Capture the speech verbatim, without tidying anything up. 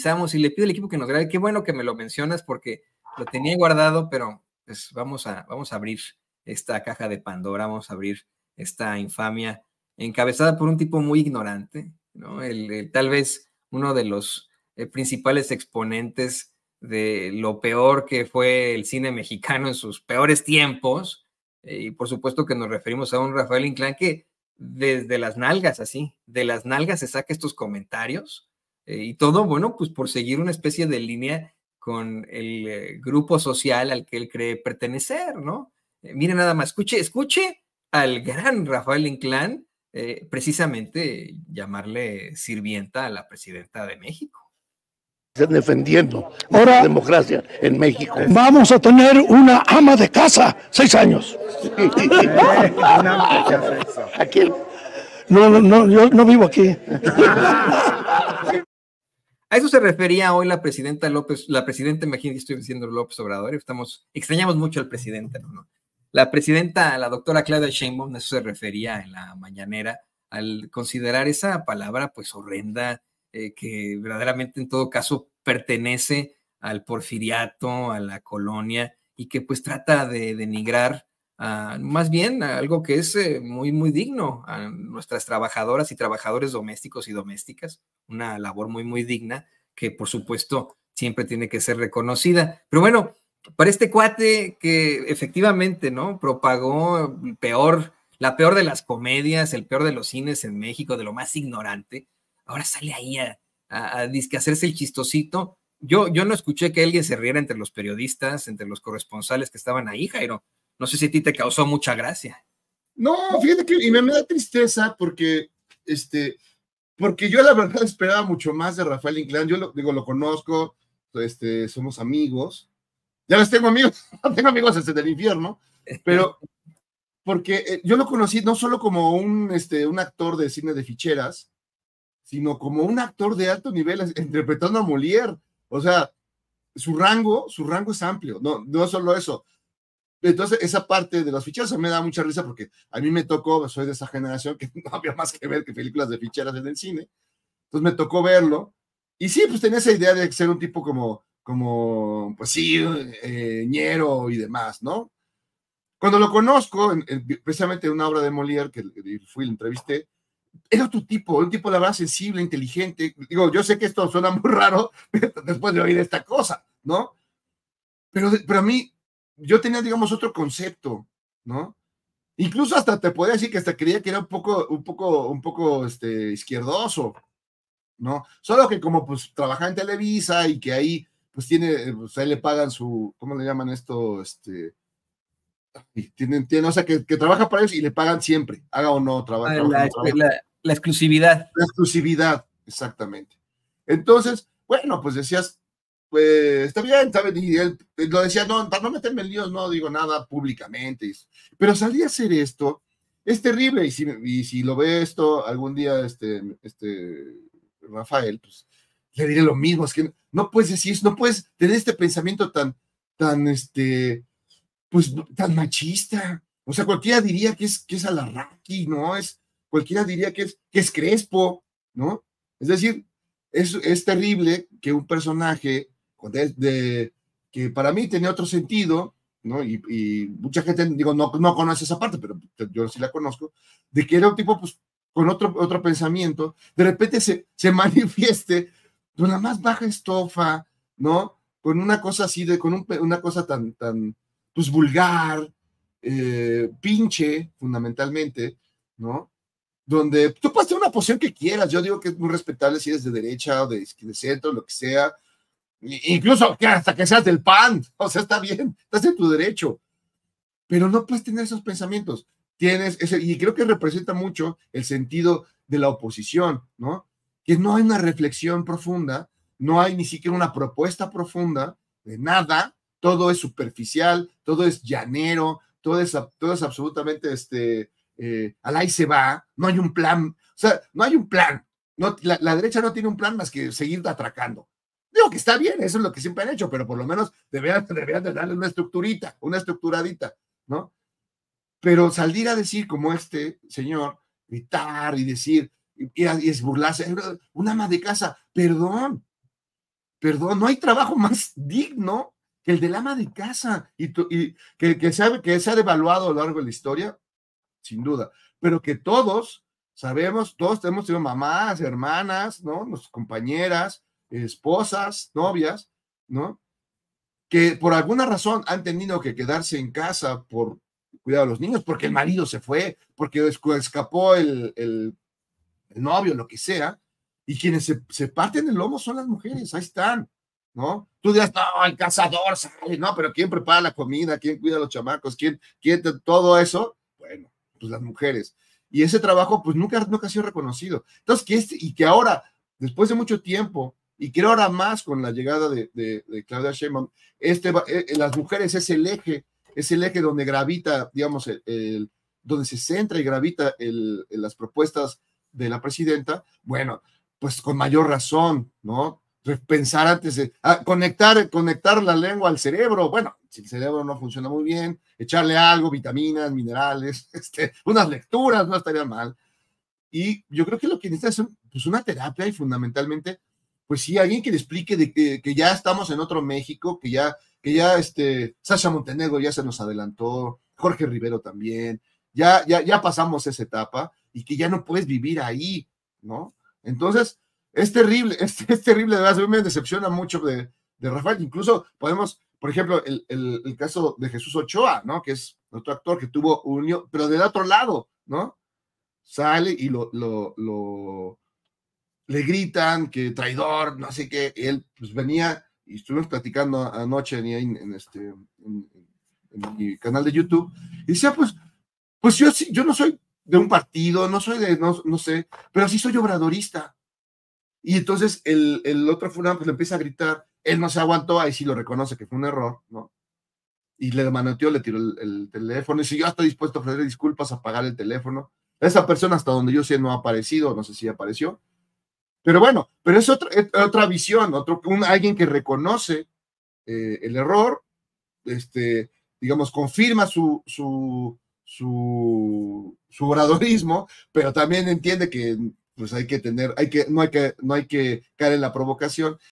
analizamos y le pido al equipo que nos grabe. Qué bueno que me lo mencionas porque lo tenía guardado, pero pues vamos a, vamos a abrir esta caja de Pandora, vamos a abrir esta infamia encabezada por un tipo muy ignorante, ¿no? El, el, tal vez uno de los eh, principales exponentes de lo peor que fue el cine mexicano en sus peores tiempos, eh, y por supuesto que nos referimos a un Rafael Inclán que desde las nalgas, así, de las nalgas se saca estos comentarios, eh, y todo, bueno, pues por seguir una especie de línea con el eh, grupo social al que él cree pertenecer, ¿no? Eh, mire nada más, escuche, escuche al gran Rafael Inclán, eh, precisamente llamarle sirvienta a la presidenta de México. Defendiendo ahora la democracia en México. Vamos a tener una ama de casa, seis años. Aquí. No, no, no, yo no vivo aquí. A eso se refería hoy la presidenta López, la presidenta, imagínate, estoy diciendo López Obrador, estamos, extrañamos mucho al presidente, ¿no? La presidenta, la doctora Claudia Sheinbaum, a eso se refería en la mañanera, al considerar esa palabra, pues, horrenda, eh, que verdaderamente en todo caso pertenece al porfiriato, a la colonia, y que pues trata de denigrar uh, más bien a algo que es eh, muy, muy digno, a nuestras trabajadoras y trabajadores domésticos y domésticas, una labor muy, muy digna, que por supuesto siempre tiene que ser reconocida. Pero bueno, para este cuate que efectivamente, ¿no?, propagó el peor, la peor de las comedias, el peor de los cines en México, de lo más ignorante, ahora sale ahí a, a, a disque hacerse el chistosito. Yo, yo no escuché que alguien se riera entre los periodistas, entre los corresponsales que estaban ahí, Jairo. No sé si a ti te causó mucha gracia. No, fíjate que y me, me da tristeza porque, este, porque yo la verdad esperaba mucho más de Rafael Inclán. Yo lo, digo, lo conozco, este, somos amigos. Ya les tengo amigos, tengo amigos desde el infierno, pero porque eh, yo lo conocí no solo como un, este, un actor de cine de ficheras, sino como un actor de alto nivel interpretando a Molière. O sea, su rango, su rango es amplio, no, no solo eso. Entonces, esa parte de las ficheras me da mucha risa porque a mí me tocó, soy de esa generación que no había más que ver que películas de ficheras en el cine. Entonces me tocó verlo. Y sí, pues tenía esa idea de ser un tipo como, como pues sí, eh, ñero y demás, ¿no? Cuando lo conozco, en, en, precisamente en una obra de Molière que fui y lo entrevisté, era otro tipo, un tipo, la verdad, sensible, inteligente. Digo, yo sé que esto suena muy raro después de oír esta cosa, ¿no? Pero, pero a mí, yo tenía, digamos, otro concepto, ¿no? Incluso hasta te podía decir que hasta creía que era un poco, un poco, un poco, este, izquierdoso, ¿no? Solo que como, pues, trabaja en Televisa y que ahí, pues, tiene, pues, ahí le pagan su, ¿cómo le llaman esto? Este... Tienen, tienen, o sea, que, que trabaja para ellos y le pagan siempre, haga o no trabaja. Ah, la, no la, la exclusividad. La exclusividad, exactamente. Entonces, bueno, pues decías, pues está bien, ¿sabes? Y él lo decía, no, para no meterme en líos, no digo nada públicamente, pero salí a hacer esto, es terrible, y si, y si lo ve esto algún día, este, este, Rafael, pues le diré lo mismo, es que no puedes decir, no puedes tener este pensamiento tan, tan, este, pues tan machista. O sea, cualquiera diría que es, que es Alarraqui, ¿no? Es, cualquiera diría que es, que es Crespo, ¿no? Es decir, es, es terrible que un personaje de, de, que para mí tenía otro sentido, ¿no? Y, y mucha gente, digo, no, no conoce esa parte, pero yo sí la conozco, de que era un tipo, pues, con otro, otro pensamiento, de repente se, se manifieste con la más baja estofa, ¿no? Con una cosa así, de, con un, una cosa tan, tan, pues vulgar, eh, pinche, fundamentalmente, ¿no? Donde tú puedes tener una posición que quieras, yo digo que es muy respetable si eres de derecha o de, de centro, lo que sea, incluso hasta que seas del P A N, o sea, está bien, estás en tu derecho, pero no puedes tener esos pensamientos, tienes ese, y creo que representa mucho el sentido de la oposición, ¿no? Que no hay una reflexión profunda, no hay ni siquiera una propuesta profunda de nada, todo es superficial, todo es llanero, todo es, todo es absolutamente, este, eh, al ahí se va, no hay un plan, o sea, no hay un plan, no, la, la derecha no tiene un plan más que seguir atracando. Digo que está bien, eso es lo que siempre han hecho, pero por lo menos deberían, deberían de darle una estructurita, una estructuradita, ¿no? Pero salir a decir como este señor, gritar y decir, y, y es burlarse, una ama de casa, perdón, perdón, no hay trabajo más digno que el del ama de casa, y, tu, y que, que, sabe, que se ha devaluado a lo largo de la historia, sin duda, pero que todos sabemos, todos tenemos tenido mamás, hermanas, ¿no? Nuestras compañeras, esposas, novias, ¿no? Que por alguna razón han tenido que quedarse en casa por cuidar a los niños, porque el marido se fue, porque escapó el, el, el novio, lo que sea, y quienes se, se parten el lomo son las mujeres, ahí están, ¿no? Tú dirás, no, el cazador sale, no, pero ¿quién prepara la comida? ¿Quién cuida a los chamacos? ¿Quién, quién te, todo eso? Bueno, pues las mujeres. Y ese trabajo, pues nunca, nunca ha sido reconocido. Entonces, que este, y que ahora, después de mucho tiempo, y creo ahora más con la llegada de, de, de Claudia Sheinbaum, este, eh, las mujeres es el eje, es el eje donde gravita, digamos, el, el, donde se centra y gravita el, el, las propuestas de la presidenta. Bueno, pues con mayor razón, ¿no? Pensar antes de ah, conectar, conectar la lengua al cerebro. Bueno, si el cerebro no funciona muy bien, echarle algo, vitaminas, minerales, este, unas lecturas, no estaría mal. Y yo creo que lo que necesita es un, pues una terapia y fundamentalmente, pues sí, alguien que le explique de que, que ya estamos en otro México, que ya, que ya este, Sasha Montenegro ya se nos adelantó, Jorge Rivero también, ya, ya, ya pasamos esa etapa y que ya no puedes vivir ahí, ¿no? Entonces, es terrible, es, es terrible, de verdad, a mí me decepciona mucho de, de Rafael. Incluso podemos, por ejemplo, el, el, el caso de Jesús Ochoa, ¿no? Que es otro actor que tuvo unión, pero del otro lado, ¿no? Sale y lo, lo, lo le gritan que traidor, no sé qué. Él pues venía y estuvimos platicando anoche en, en, en este, en, en mi canal de YouTube y decía, pues, pues yo, yo no soy de un partido, no soy de, no, no sé, pero sí soy obradorista. Y entonces el, el otro fulano pues le empieza a gritar, él no se aguantó, ahí sí lo reconoce que fue un error, ¿no? Y le manoteó, le tiró el, el teléfono, y si yo estoy dispuesto a ofrecer disculpas, a pagar el teléfono. Esa persona, hasta donde yo sé, no ha aparecido, no sé si apareció, pero bueno, pero es otra, es otra visión, otro, un, alguien que reconoce eh, el error, este, digamos, confirma su, su, su, su oradorismo, pero también entiende que pues hay que tener, hay que, no hay que, no hay que caer en la provocación,